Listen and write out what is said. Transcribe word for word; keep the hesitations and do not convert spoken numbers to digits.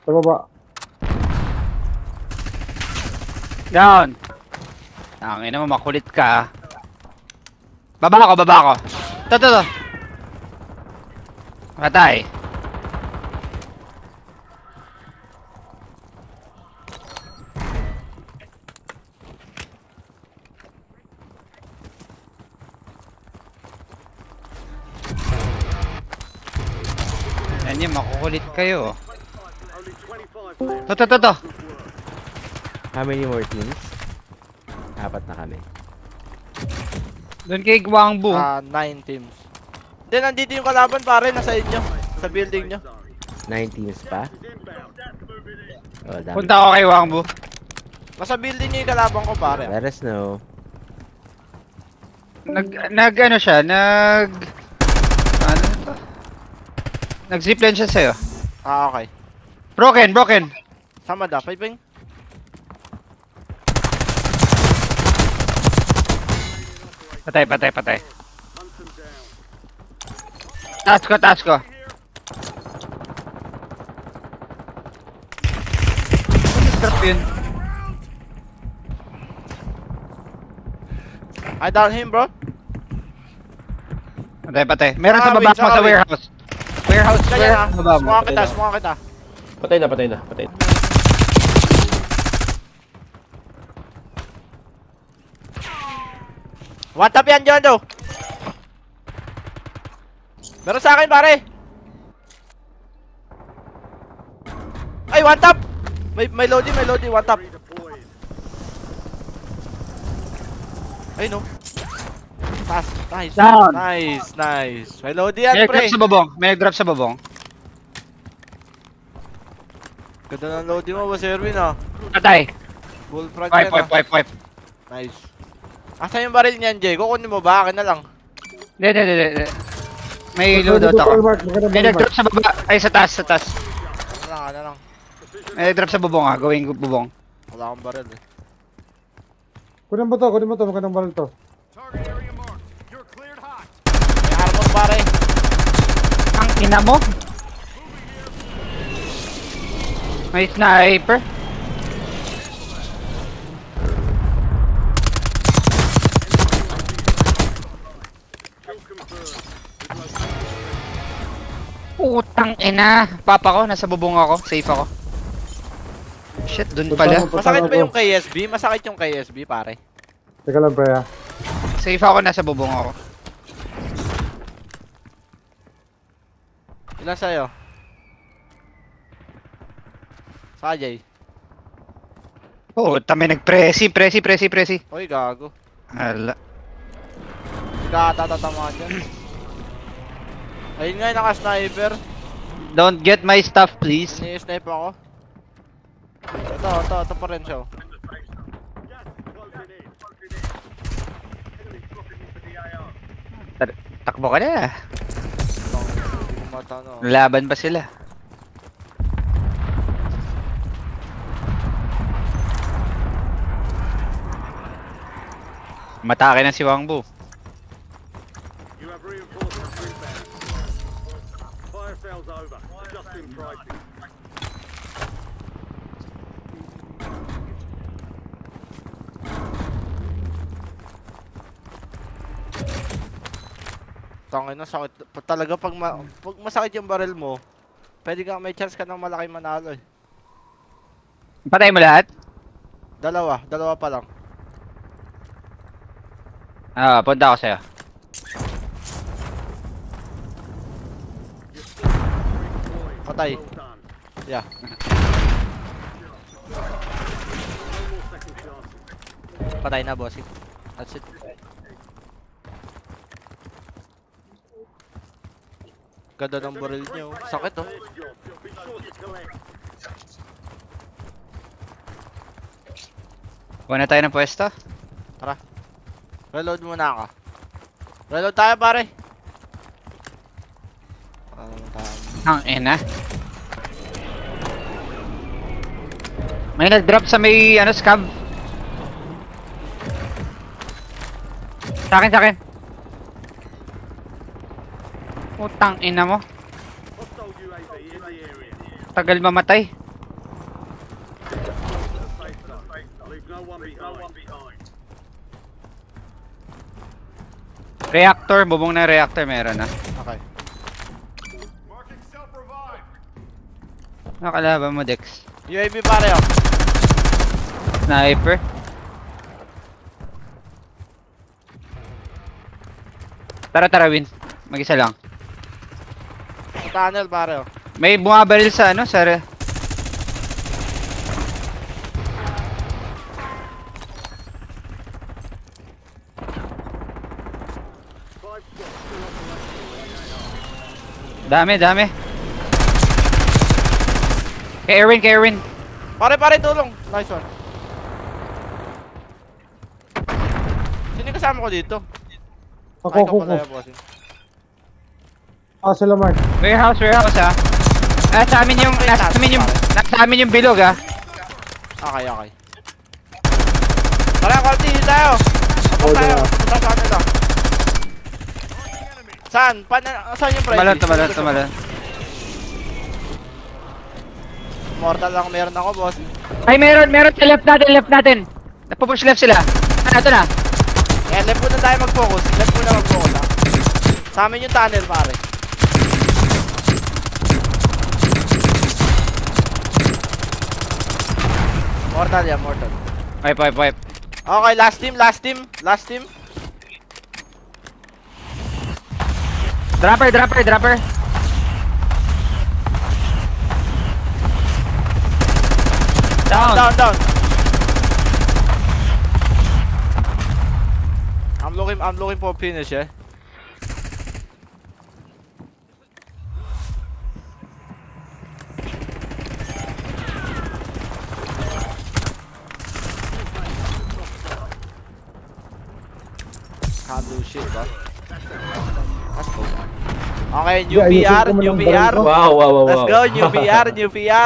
Sa baba. Down. Tangin naman, makulit ka. Baba ako, baba ako. Ito, ito, ito. Patay. Yan yun, makukulit kayo. Ito, ito, ito, ito. How many more teams? Apat na kami. Doon kay Guangbu. Ah, nine teams. Then nandito yung kalaban pare, nasa inyo. Sa building nyo. Nine teams pa? Oh, dami. Punta ako kay Guangbu. Nasa building nyo yung kalaban ko pare. Let us know. Nag, nag ano siya, nag... Ano to? Nag-zipline siya sa'yo. Ah, okay. Broken, broken. Sama da, piping. Patay, patay, patay. Taas ko, taas ko. Drop yun. I down him bro. Patay, patay. Meron sa Sakawin, baba mo sa sakawin. warehouse. Warehouse, Kaya warehouse. na, Baba mo. sumuha kita, sumuha kita. Patay na, patay na, patay na. One tap yan dyan daw. Meron sa akin pare. Ay, one tap. May, may loading, may loading, one tap. Ay no. Taas, nice. Down. Nice, nice. May loading yan May pre. nag-drop sa bubong. May nag-drop sa bubong. Ganda ng loading mo, Boss Erwin ah. Patay. Bull front Wipe, yan wipe, ah. wipe, wipe. Nice. Asan yung baril niyan, Jay? Kukunin mo ba? Akin na lang. Hindi, hindi, hindi, hindi. May loadout ako. May nag-drop sa baba. Ay, sa taas, sa taas. Ano lang, ano lang. May nag-drop sa bubong ah. Gawing bubong. Wala akong baril eh. Kunin mo to, kunin mo to, magandang baril to. May armor pare. Ang ina mo? May sniper. Putang ina. Papa ko, nasa bubong ako. Safe ako. Shit, dun pala. Masakit ba yung K S B? Masakit yung K S B pare. Teka lang pre ah. Safe ako, nasa bubong ako. Ilan sa'yo? Saka Jay? Puta, may nag-presi, presi, presi, presi. Uy, gago. Hala. Kakatatamaan dyan. Ayun nga yung naka-sniper. Don't get my stuff, please. Ini-snipe ako. Ito, ito, ito pa rin siya. oh. Tar- Takbo ka na. Hindi ko matano. Laban pa sila. Matake na si Wangbu. You have reinforcements inbound. Fire sales over. Adjusting pricing. Tangin na sakit. Pa- Talaga pag, ma pag masakit yung barrel mo, pwede ka may chance ka ng malaki manalo eh. Patay mo lahat? Dalawa, dalawa pa lang. Ah, punta ako sa'yo. Patay. Yeah. Patay na bossing. That's it. Ganda ng barrel niyo. Sakit oh. Kuha na tayo ng pwesto. Tara. Reload muna ako. Reload tayo pare. Ano tayo? Ang ina. May nag-drop sa may ano scab. Sa akin, sa akin. Putang ina mo. Hostile U A V in the area. Tagal mamatay. Reactor, bubong na reactor meron na. Okay. Marking self-revive. Nakalaban mo, Dex. U A V pare oh. Sniper. Tara, tara, Win. Mag-isa lang. Sa tunnel pare oh. May bumabaril sa ano, sa re... Five squads still operational. Dami, dami. Kay Erwin, kay Erwin. Pare pare tulong. Nice one. Sino yung kasama ko dito? Ako, Ay, ako, ikaw pala ako. yung bossing. Ah, sila Mark. Warehouse, warehouse ha. Ah, sa amin yung, nasa amin yung, nasa amin yung bilog ha. Okay, okay. Tara, Colty, dito tayo. Tapos Oh, tayo. diba? Punta sa kanila. Saan? Pan saan yung price? Tumalon, tumalon, tumalon. Mortal lang meron ako, boss. Ay, meron, meron sa left natin, left natin. Napupush left sila. Ano, ito na. Eh, left muna tayo mag-focus. Left muna mag-focus, ha. Sa amin yung tunnel, pare. Mortal yan, mortal. Wipe, wipe, wipe. Okay, last team, last team, last team. Dropper, dropper, dropper. Down. Down, down. I'm looking, I'm looking for finish, eh. Can't do shit, bro. Let's go. Okay, new Yeah, P R, ayusin ko new muna ang P R. baril ko. Wow, wow, wow, wow. Let's go, new P R, new P R.